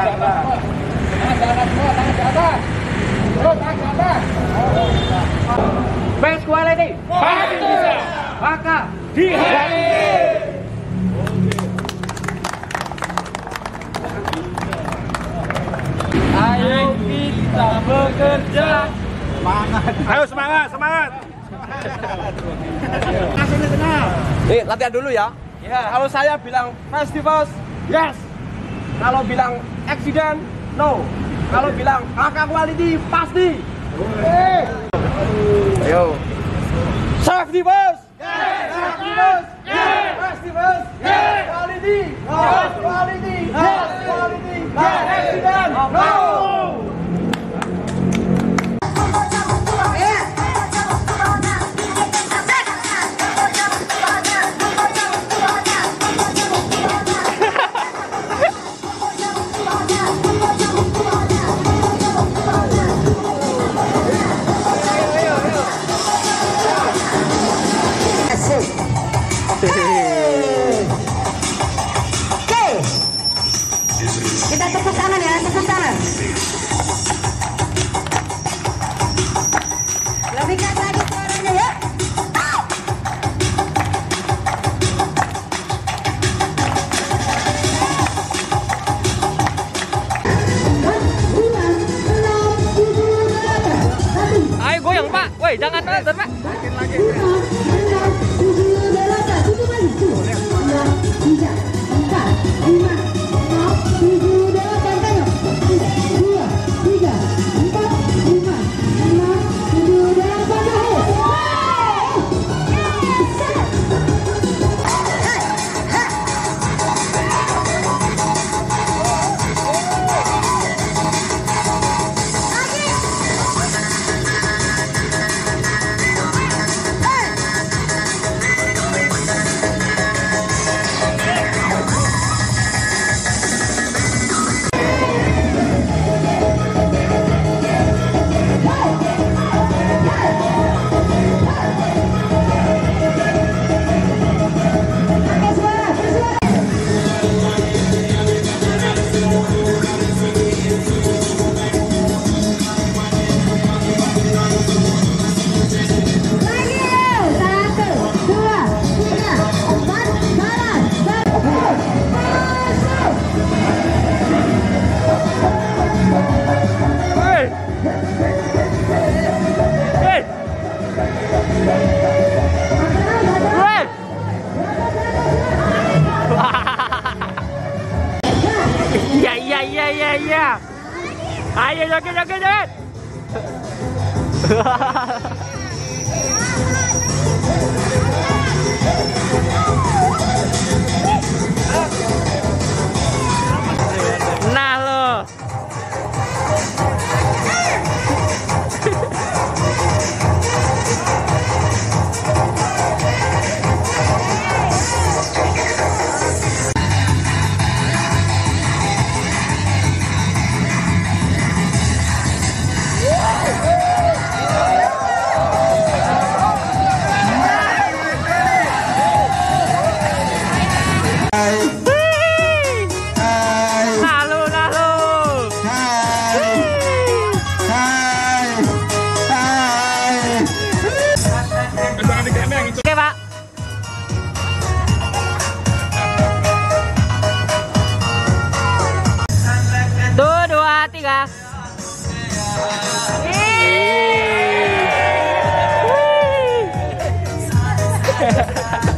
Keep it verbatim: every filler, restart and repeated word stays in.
Best quality. Pasti bisa. Maka Di hari ini. ayo kita bekerja. Ayo semangat, semangat. Nih, latihan dulu ya. Ya. Kalau saya bilang festival, yes. Kalau bilang accident, no. Kalau bilang kakak quality, pasti. Ayo. Safety bus. Yes. Safety bus. Yes. Safety bus. Yes. Quality. Yes. Quality. Yes. Quality. Yes. Accident, no. Oke, kita tepuk tangan ya, tepuk tangan. Lebih keras lagi suaranya ya. Ayo goyang Pak. Woi jangan nonton Pak. Iya iya iya iya iya. Ayo joget joget joget. Nah lo. Tiga. Wih.